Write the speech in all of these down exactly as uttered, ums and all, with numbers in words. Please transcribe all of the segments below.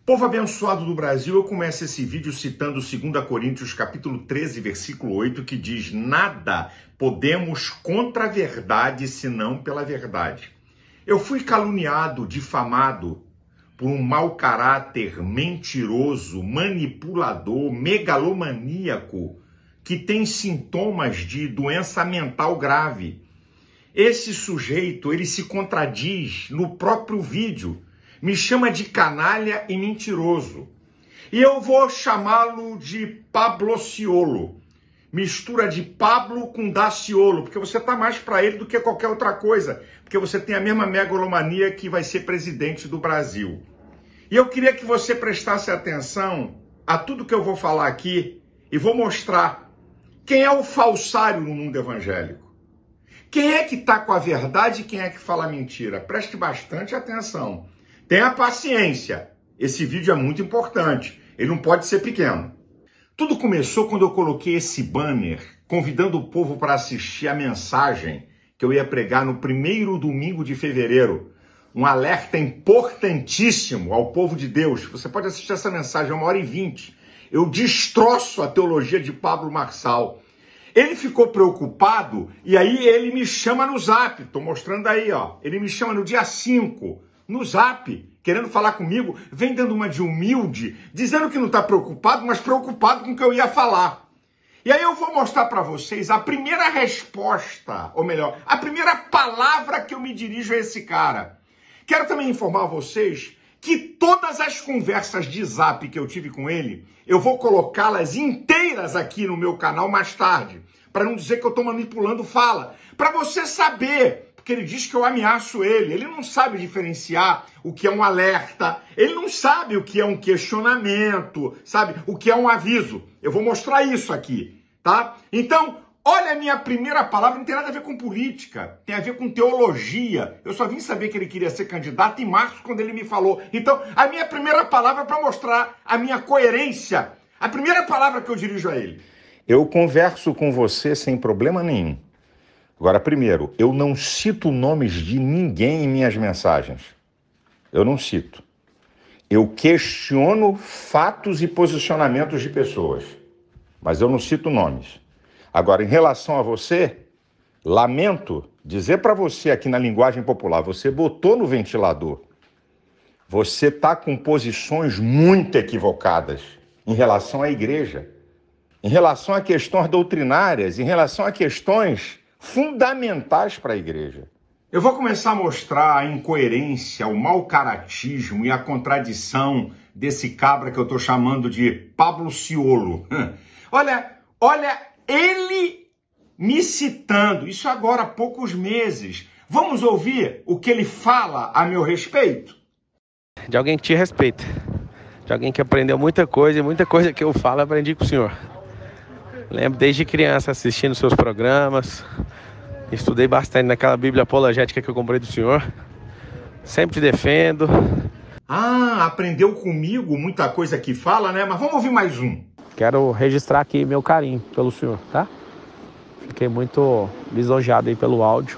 Povo abençoado do Brasil, eu começo esse vídeo citando dois Coríntios capítulo treze, versículo oito, que diz: nada podemos contra a verdade, senão pela verdade. Eu fui caluniado, difamado por um mau caráter, mentiroso, manipulador, megalomaníaco, que tem sintomas de doença mental grave. Esse sujeito, ele se contradiz no próprio vídeo, me chama de canalha e mentiroso. E eu vou chamá-lo de Pablociolo. Mistura de Pablo com Daciolo, porque você tá mais para ele do que qualquer outra coisa, porque você tem a mesma megalomania que vai ser presidente do Brasil. E eu queria que você prestasse atenção a tudo que eu vou falar aqui e vou mostrar quem é o falsário no mundo evangélico. Quem é que está com a verdade e quem é que fala mentira? Preste bastante atenção. Tenha paciência. Esse vídeo é muito importante. Ele não pode ser pequeno. Tudo começou quando eu coloquei esse banner convidando o povo para assistir a mensagem que eu ia pregar no primeiro domingo de fevereiro. Um alerta importantíssimo ao povo de Deus. Você pode assistir essa mensagem, é uma hora e vinte. Eu destroço a teologia de Pablo Marçal. Ele ficou preocupado e aí ele me chama no zap. Estou mostrando aí, ó. Ele me chama no dia cinco, no zap, querendo falar comigo, vem dando uma de humilde, dizendo que não está preocupado, mas preocupado com o que eu ia falar. E aí eu vou mostrar para vocês a primeira resposta, ou melhor, a primeira palavra que eu me dirijo a esse cara. Quero também informar vocês que todas as conversas de zap que eu tive com ele, eu vou colocá-las inteiras aqui no meu canal mais tarde, para não dizer que eu estou manipulando fala, para você saber, porque ele diz que eu ameaço ele, ele não sabe diferenciar o que é um alerta, ele não sabe o que é um questionamento, sabe, o que é um aviso. Eu vou mostrar isso aqui, tá? Então, olha a minha primeira palavra, não tem nada a ver com política, tem a ver com teologia. Eu só vim saber que ele queria ser candidato em março, quando ele me falou. Então, a minha primeira palavra é para mostrar a minha coerência. A primeira palavra que eu dirijo a ele. Eu converso com você sem problema nenhum. Agora, primeiro, eu não cito nomes de ninguém em minhas mensagens. Eu não cito. Eu questiono fatos e posicionamentos de pessoas, mas eu não cito nomes. Agora, em relação a você, lamento dizer para você aqui na linguagem popular, você botou no ventilador. Você está com posições muito equivocadas em relação à igreja, em relação a questões doutrinárias, em relação a questões fundamentais para a igreja. Eu vou começar a mostrar a incoerência, o mau caratismo e a contradição desse cabra que eu estou chamando de Pablociolo. Olha, olha... ele me citando, isso agora há poucos meses. Vamos ouvir o que ele fala a meu respeito? De alguém que te respeita. De alguém que aprendeu muita coisa e muita coisa que eu falo eu aprendi com o senhor. Lembro desde criança assistindo seus programas. Estudei bastante naquela Bíblia apologética que eu comprei do senhor. Sempre te defendo. Ah, aprendeu comigo muita coisa que fala, né? Mas vamos ouvir mais um. Quero registrar aqui meu carinho pelo senhor, tá? Fiquei muito lisonjeado aí pelo áudio.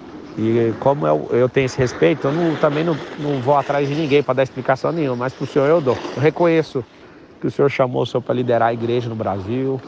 E como eu, eu tenho esse respeito, eu não, também não, não vou atrás de ninguém para dar explicação nenhuma, mas pro senhor eu dou. Eu reconheço que o senhor chamou o senhor para liderar a igreja no Brasil.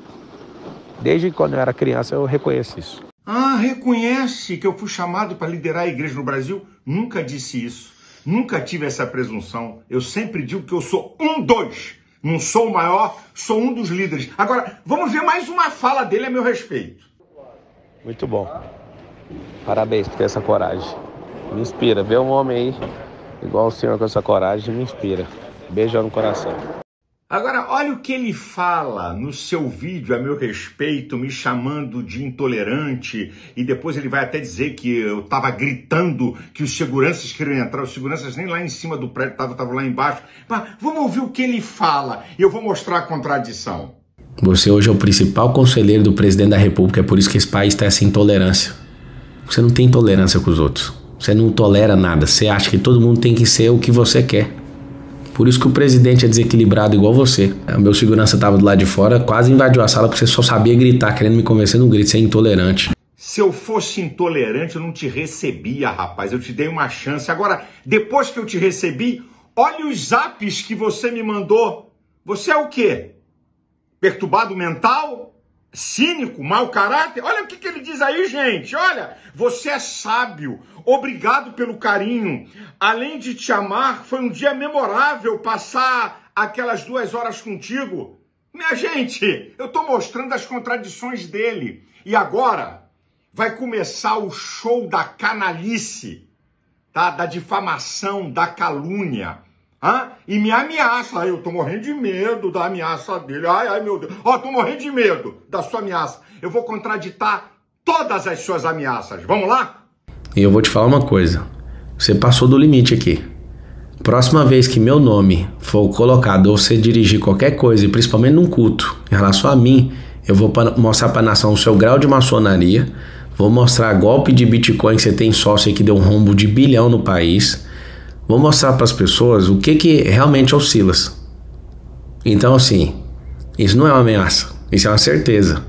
Desde quando eu era criança eu reconheço isso. Ah, reconhece que eu fui chamado para liderar a igreja no Brasil? Nunca disse isso. Nunca tive essa presunção. Eu sempre digo que eu sou um dos. Não sou o maior, sou um dos líderes. Agora, vamos ver mais uma fala dele a meu respeito. Muito bom. Parabéns por ter essa coragem. Me inspira. Ver um homem aí, igual o senhor com essa coragem, me inspira. Beijão no coração. Agora, olha o que ele fala no seu vídeo a meu respeito, me chamando de intolerante, e depois ele vai até dizer que eu estava gritando que os seguranças queriam entrar, os seguranças nem lá em cima do prédio estavam, estavam lá embaixo. Mas vamos ouvir o que ele fala e eu vou mostrar a contradição. Você hoje é o principal conselheiro do presidente da República, é por isso que esse país está essa intolerância. Você não tem tolerância com os outros, você não tolera nada, você acha que todo mundo tem que ser o que você quer. Por isso que o presidente é desequilibrado igual você. O meu segurança estava do lado de fora, quase invadiu a sala porque você só sabia gritar, querendo me convencer num grito, você é intolerante. Se eu fosse intolerante, eu não te recebia, rapaz. Eu te dei uma chance. Agora, depois que eu te recebi, Olha os zaps que você me mandou. Você é o quê? Perturbado mental? Cínico? Mau caráter? Olha o que, que ele diz aí, gente. Olha, você é sábio. Obrigado pelo carinho. Além de te amar, foi um dia memorável passar aquelas duas horas contigo. Minha gente, eu estou mostrando as contradições dele. E agora vai começar o show da canalice, tá? Da difamação, da calúnia. Hã? E me ameaça. Ai, eu tô morrendo de medo da ameaça dele. Ai, ai, meu Deus. Ó, tô morrendo de medo da sua ameaça. Eu vou contraditar todas as suas ameaças. Vamos lá? E eu vou te falar uma coisa. Você passou do limite aqui. Próxima vez que meu nome for colocado ou você dirigir qualquer coisa, e principalmente num culto, em relação a mim, eu vou mostrar para a nação o seu grau de maçonaria, vou mostrar golpe de Bitcoin que você tem sócio aí que deu um rombo de bilhão no país, vou mostrar para as pessoas o que, que realmente é o Silas. Então assim, isso não é uma ameaça, isso é uma certeza.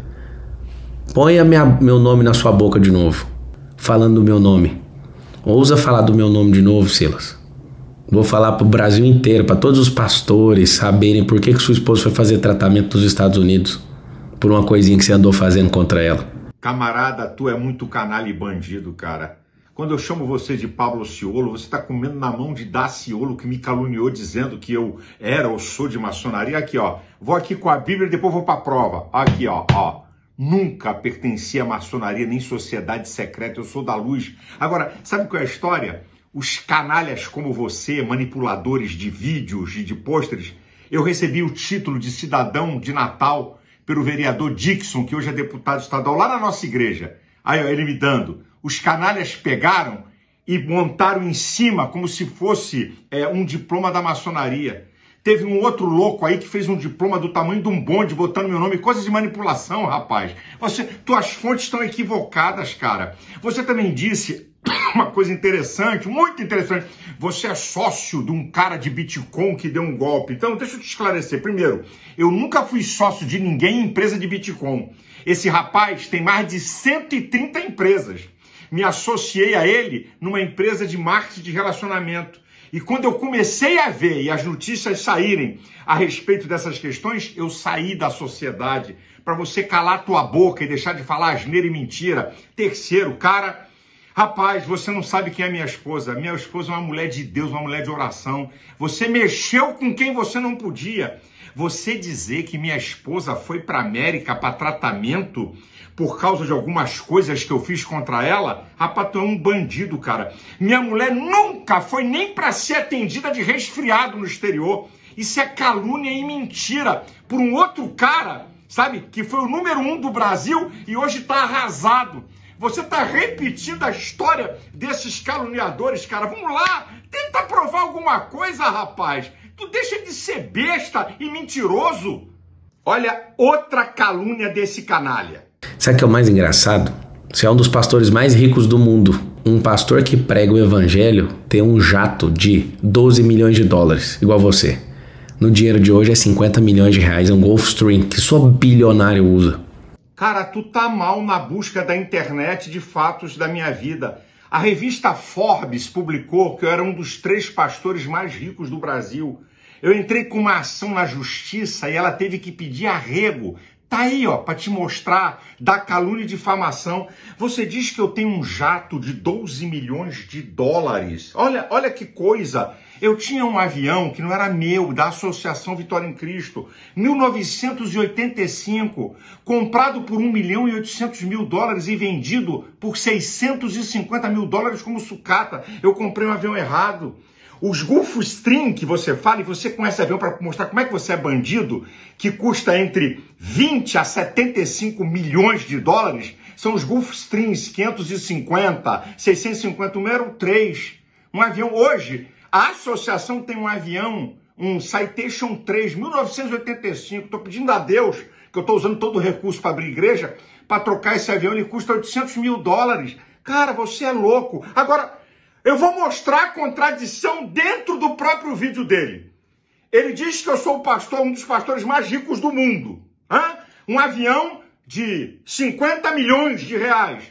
Ponha minha, meu nome na sua boca de novo, falando do meu nome. Ousa falar do meu nome de novo, Silas. Vou falar para o Brasil inteiro, para todos os pastores saberem por que, que sua esposa foi fazer tratamento nos Estados Unidos por uma coisinha que você andou fazendo contra ela. Camarada, tu é muito canalha e bandido, cara. Quando eu chamo você de Pablo Ciolo, você está comendo na mão de Daciolo, que me caluniou dizendo que eu era ou sou de maçonaria. Aqui, ó. Vou aqui com a Bíblia e depois vou para a prova. Aqui, ó, ó. Nunca pertenci à maçonaria nem sociedade secreta. Eu sou da luz. Agora, sabe qual é a história? Os canalhas como você, manipuladores de vídeos e de pôsteres, eu recebi o título de cidadão de Natal pelo vereador Dixon, que hoje é deputado estadual, lá na nossa igreja. Aí, ó, ele me dando. Os canalhas pegaram e montaram em cima como se fosse é, um diploma da maçonaria. Teve um outro louco aí que fez um diploma do tamanho de um bonde, botando meu nome. Coisa de manipulação, rapaz. Você, tuas fontes estão equivocadas, cara. Você também disse uma coisa interessante, muito interessante. Você é sócio de um cara de Bitcoin que deu um golpe. Então, deixa eu te esclarecer. Primeiro, eu nunca fui sócio de ninguém em empresa de Bitcoin. Esse rapaz tem mais de cento e trinta empresas. Me associei a ele numa empresa de marketing de relacionamento. E quando eu comecei a ver e as notícias saírem a respeito dessas questões, eu saí da sociedade para você calar tua boca e deixar de falar asneira e mentira. Terceiro, cara, rapaz, você não sabe quem é minha esposa. Minha esposa é uma mulher de Deus, uma mulher de oração. Você mexeu com quem você não podia. Você dizer que minha esposa foi para a América para tratamento por causa de algumas coisas que eu fiz contra ela, rapaz, tu é um bandido, cara. Minha mulher nunca foi nem para ser atendida de resfriado no exterior. Isso é calúnia e mentira por um outro cara, sabe, que foi o número um do Brasil e hoje está arrasado. Você está repetindo a história desses caluniadores, cara. Vamos lá, tenta provar alguma coisa, rapaz. Tu deixa de ser besta e mentiroso. Olha outra calúnia desse canalha. Sabe o que é o mais engraçado? Você é um dos pastores mais ricos do mundo. Um pastor que prega o evangelho tem um jato de doze milhões de dólares, igual você. No dinheiro de hoje é cinquenta milhões de reais, é um Gulfstream que só bilionário usa. Cara, tu tá mal na busca da internet de fatos da minha vida. A revista Forbes publicou que eu era um dos três pastores mais ricos do Brasil. Eu entrei com uma ação na justiça e ela teve que pedir arrego. Tá aí, ó, para te mostrar da calúnia e difamação. Você diz que eu tenho um jato de doze milhões de dólares. Olha, olha que coisa. Eu tinha um avião que não era meu, da Associação Vitória em Cristo, mil novecentos e oitenta e cinco, comprado por um milhão e oitocentos mil dólares e vendido por seiscentos e cinquenta mil dólares como sucata. Eu comprei um avião errado. Os Gulfstream que você fala, e você com esse avião para mostrar como é que você é bandido, que custa entre vinte a setenta e cinco milhões de dólares, são os Gulfstreams quinhentos e cinquenta, seiscentos e cinquenta, o meu era o três. Um avião hoje, a associação tem um avião, um Citation três, mil novecentos e oitenta e cinco, estou pedindo a Deus, que eu estou usando todo o recurso para abrir igreja, para trocar esse avião, ele custa oitocentos mil dólares. Cara, você é louco. Agora, eu vou mostrar a contradição dentro do próprio vídeo dele. Ele diz que eu sou o pastor, um dos pastores mais ricos do mundo. Hã? Um avião de cinquenta milhões de reais.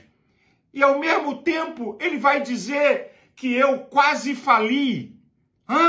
E ao mesmo tempo ele vai dizer que eu quase fali. Hã?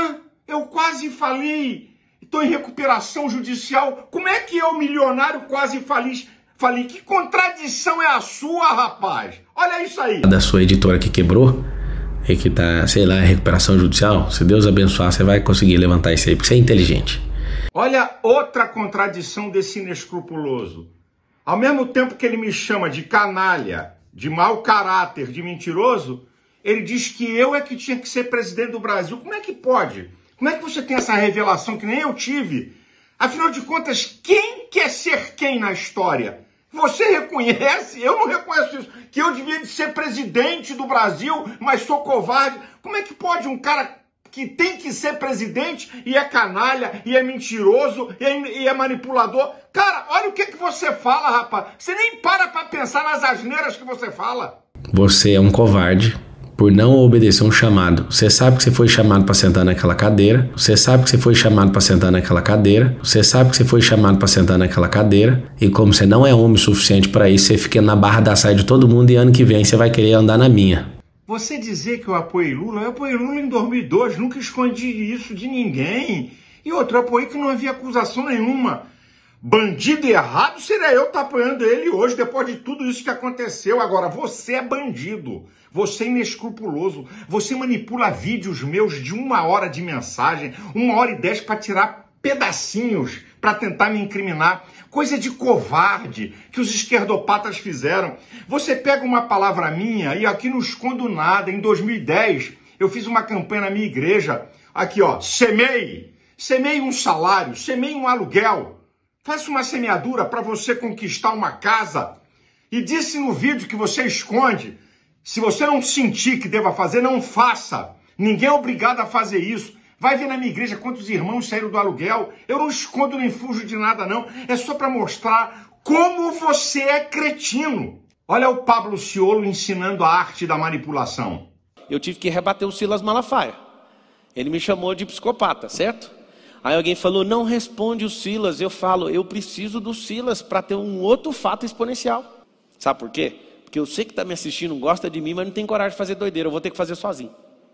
Eu quase falei, estou em recuperação judicial. Como é que eu, milionário, quase falei? Falei, que contradição é a sua, rapaz? Olha isso aí. Da sua editora que quebrou e que tá, sei lá, em recuperação judicial. Se Deus abençoar, você vai conseguir levantar isso aí, porque você é inteligente. Olha outra contradição desse inescrupuloso. Ao mesmo tempo que ele me chama de canalha, de mau caráter, de mentiroso, ele diz que eu é que tinha que ser presidente do Brasil. Como é que pode? Como é que você tem essa revelação que nem eu tive? Afinal de contas, quem quer ser quem na história? Você reconhece? Eu não reconheço isso. Que eu devia de ser presidente do Brasil, mas sou covarde. Como é que pode um cara que tem que ser presidente e é canalha, e é mentiroso, e é, e é manipulador? Cara, olha o que, que você fala, rapaz. Você nem para pra pensar nas asneiras que você fala. Você é um covarde por não obedecer um chamado. Você sabe que você foi chamado para sentar naquela cadeira. Você sabe que você foi chamado para sentar naquela cadeira. Você sabe que você foi chamado para sentar naquela cadeira. E como você não é homem suficiente para isso, você fica na barra da saia de todo mundo e ano que vem você vai querer andar na minha. Você dizer que eu apoiei Lula, eu apoiei Lula em dois mil e dois, nunca escondi isso de ninguém. E outro, eu apoiei que não havia acusação nenhuma. Bandido errado seria eu estar apoiando ele hoje, depois de tudo isso que aconteceu. Agora, você é bandido, você é inescrupuloso, você manipula vídeos meus de uma hora de mensagem, uma hora e dez para tirar pedacinhos, para tentar me incriminar. Coisa de covarde que os esquerdopatas fizeram. Você pega uma palavra minha e aqui não escondo nada. Em dois mil e dez, eu fiz uma campanha na minha igreja. Aqui, ó, semeie, semeie um salário, semeie um aluguel. Faça uma semeadura para você conquistar uma casa. E disse no vídeo que você esconde, se você não sentir que deva fazer, não faça. Ninguém é obrigado a fazer isso. Vai ver na minha igreja quantos irmãos saíram do aluguel. Eu não escondo nem fujo de nada, não. É só para mostrar como você é cretino. Olha o Pablo Ciolo ensinando a arte da manipulação. Eu tive que rebater o Silas Malafaia. Ele me chamou de psicopata, certo? Aí alguém falou, não responde o Silas. Eu falo, eu preciso do Silas para ter um outro fato exponencial. Sabe por quê? Porque eu sei que está me assistindo, gosta de mim, mas não tem coragem de fazer doideira. Eu vou ter que fazer sozinho.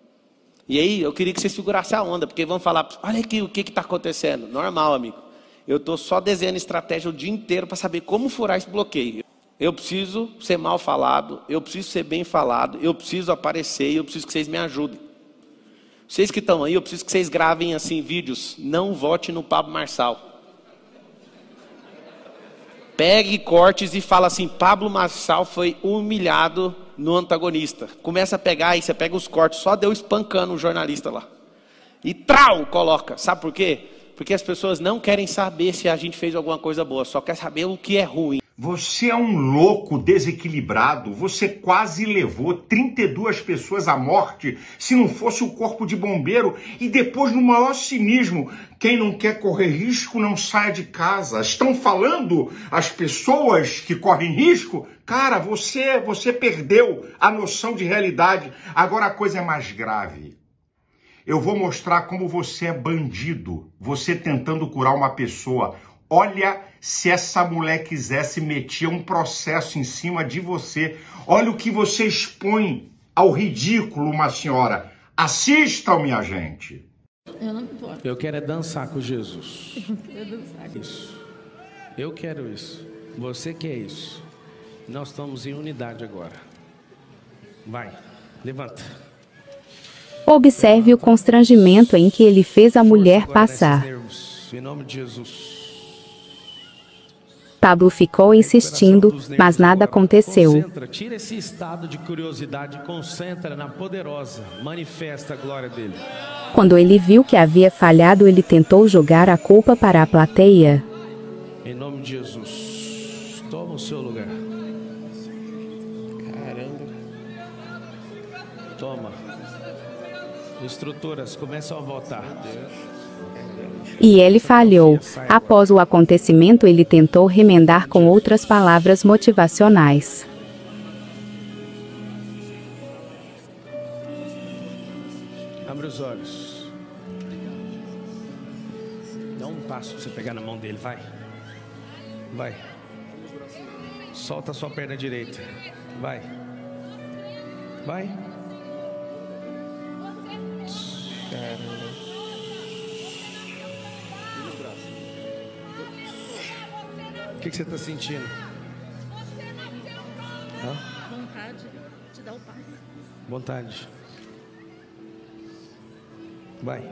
E aí, eu queria que você segurasse a onda, porque vão falar, olha aqui o que está acontecendo. Normal, amigo. Eu estou só desenhando estratégia o dia inteiro para saber como furar esse bloqueio. Eu preciso ser mal falado, eu preciso ser bem falado, eu preciso aparecer e eu preciso que vocês me ajudem. Vocês que estão aí, eu preciso que vocês gravem assim vídeos. Não vote no Pablo Marçal. Pegue cortes e fala assim, Pablo Marçal foi humilhado no antagonista. Começa a pegar, aí você pega os cortes, só deu espancando o jornalista lá. E trau, coloca. Sabe por quê? Porque as pessoas não querem saber se a gente fez alguma coisa boa, só quer saber o que é ruim. Você é um louco desequilibrado. Você quase levou trinta e duas pessoas à morte se não fosse o corpo de bombeiro. E depois, no maior cinismo, quem não quer correr risco não saia de casa. Estão falando as pessoas que correm risco? Cara, você, você perdeu a noção de realidade. Agora a coisa é mais grave. Eu vou mostrar como você é bandido. Você tentando curar uma pessoa. Olha, se essa mulher quisesse meter um processo em cima de você. Olha o que você expõe ao ridículo, uma senhora. Assistam, minha gente. Eu não importo. Eu quero é dançar com Jesus. Eu quero dançar. Isso. Eu quero isso. Você quer isso. Nós estamos em unidade agora. Vai, levanta. Observe o constrangimento em que ele fez a mulher passar. Em nome de Jesus. Pablo ficou insistindo, mas nada aconteceu. Concentra, tira esse estado de curiosidade e concentra na poderosa, manifesta a glória dele. Quando ele viu que havia falhado, ele tentou jogar a culpa para a plateia. Em nome de Jesus, toma o seu lugar. Caramba. Toma. Estruturas começam a voltar. E ele falhou. Após o acontecimento, ele tentou remendar com outras palavras motivacionais. Abre os olhos. Dá um passo para você pegar na mão dele, vai. Vai. Solta a sua perna direita. Vai. Vai. Caramba. O que, que você está sentindo? Hã? Vontade de dar o passe. Vontade. Vai.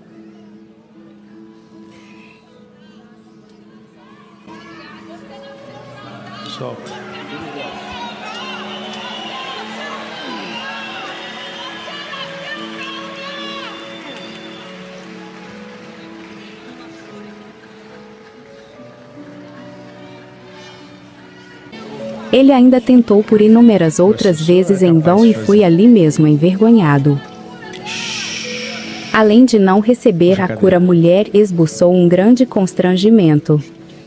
Solta. Ele ainda tentou por inúmeras outras vezes em vão e foi ali mesmo envergonhado. Além de não receber a cura, a mulher esboçou um grande constrangimento.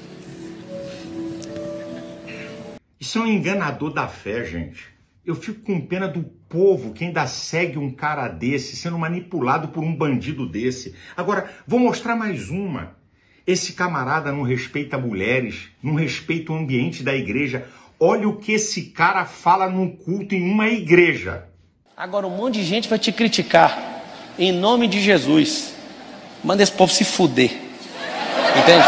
Isso é um enganador da fé, gente. Eu fico com pena do povo que ainda segue um cara desse, sendo manipulado por um bandido desse. Agora, vou mostrar mais uma. Esse camarada não respeita mulheres, não respeita o ambiente da igreja. Olha o que esse cara fala num culto em uma igreja. Agora um monte de gente vai te criticar. Em nome de Jesus. Manda esse povo se fuder. Entende?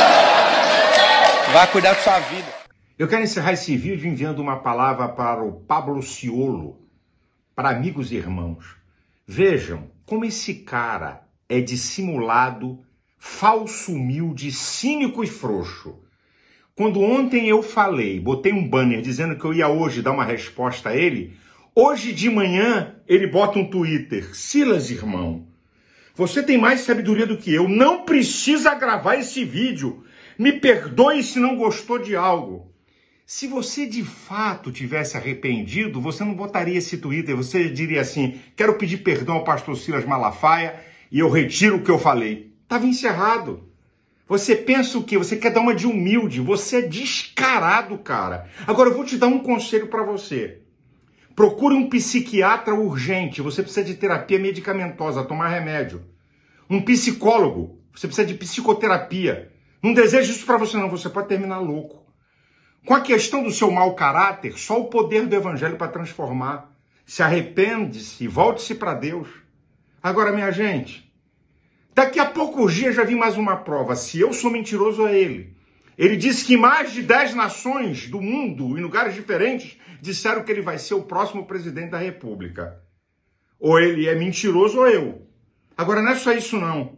Vai cuidar da sua vida. Eu quero encerrar esse vídeo enviando uma palavra para o Pablo Ciolo, para amigos e irmãos. Vejam como esse cara é dissimulado, falso, humilde, cínico e frouxo. Quando ontem eu falei, botei um banner dizendo que eu ia hoje dar uma resposta a ele, hoje de manhã ele bota um Twitter. Silas, irmão, você tem mais sabedoria do que eu, não precisa gravar esse vídeo. Me perdoe se não gostou de algo. Se você de fato tivesse arrependido, você não botaria esse Twitter, você diria assim, quero pedir perdão ao pastor Silas Malafaia e eu retiro o que eu falei. Estava encerrado. Você pensa o quê? Você quer dar uma de humilde, você é descarado, cara. Agora eu vou te dar um conselho para você. Procure um psiquiatra urgente, você precisa de terapia medicamentosa, tomar remédio. Um psicólogo, você precisa de psicoterapia. Não desejo isso para você não, você pode terminar louco. Com a questão do seu mau caráter, só o poder do evangelho para transformar. Se arrepende-se e volte-se para Deus. Agora, minha gente, daqui a poucos dias já vi mais uma prova. Se eu sou mentiroso, é ele. Ele disse que mais de dez nações do mundo, em lugares diferentes, disseram que ele vai ser o próximo presidente da República. Ou ele é mentiroso ou eu. Agora, não é só isso, não.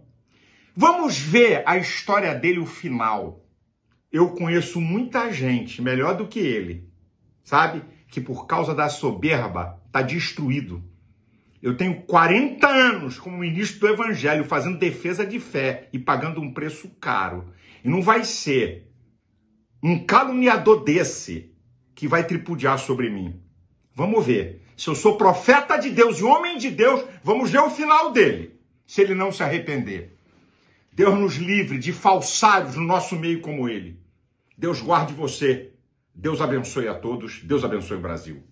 Vamos ver a história dele, o final. Eu conheço muita gente, melhor do que ele, sabe? Que por causa da soberba está destruído. Eu tenho quarenta anos como ministro do Evangelho, fazendo defesa de fé e pagando um preço caro. E não vai ser um caluniador desse que vai tripudiar sobre mim. Vamos ver. Se eu sou profeta de Deus e homem de Deus, vamos ver o final dele, se ele não se arrepender. Deus nos livre de falsários no nosso meio como ele. Deus guarde você. Deus abençoe a todos. Deus abençoe o Brasil.